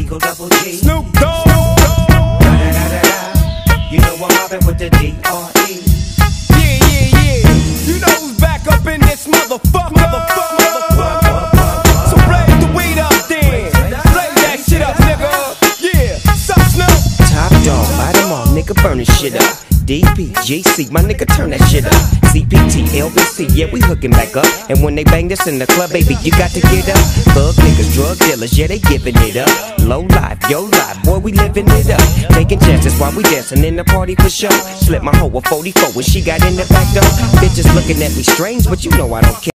Eagle Double G. Snoop Dogg. You know I'm mobbing with the D.R.E. Yeah. You know who's back up in this motherfucker. So raise the weed up then. Blaze that shit up, nigga. Yeah, sup, Snoop? Top dog, buy them all, nigga, burn this shit up. DPGC, my nigga, turn that shit up. CPT, LBC, yeah, we hooking back up. And when they bang this in the club, baby, you got to get up. Thug niggas, drug dealers, yeah, they giving it up. Low life, yo life, boy, we living it up. Taking chances while we dancing in the party for sure. Slip my hoe a 44 when she got in the back door. Bitches looking at me strange, but you know I don't care.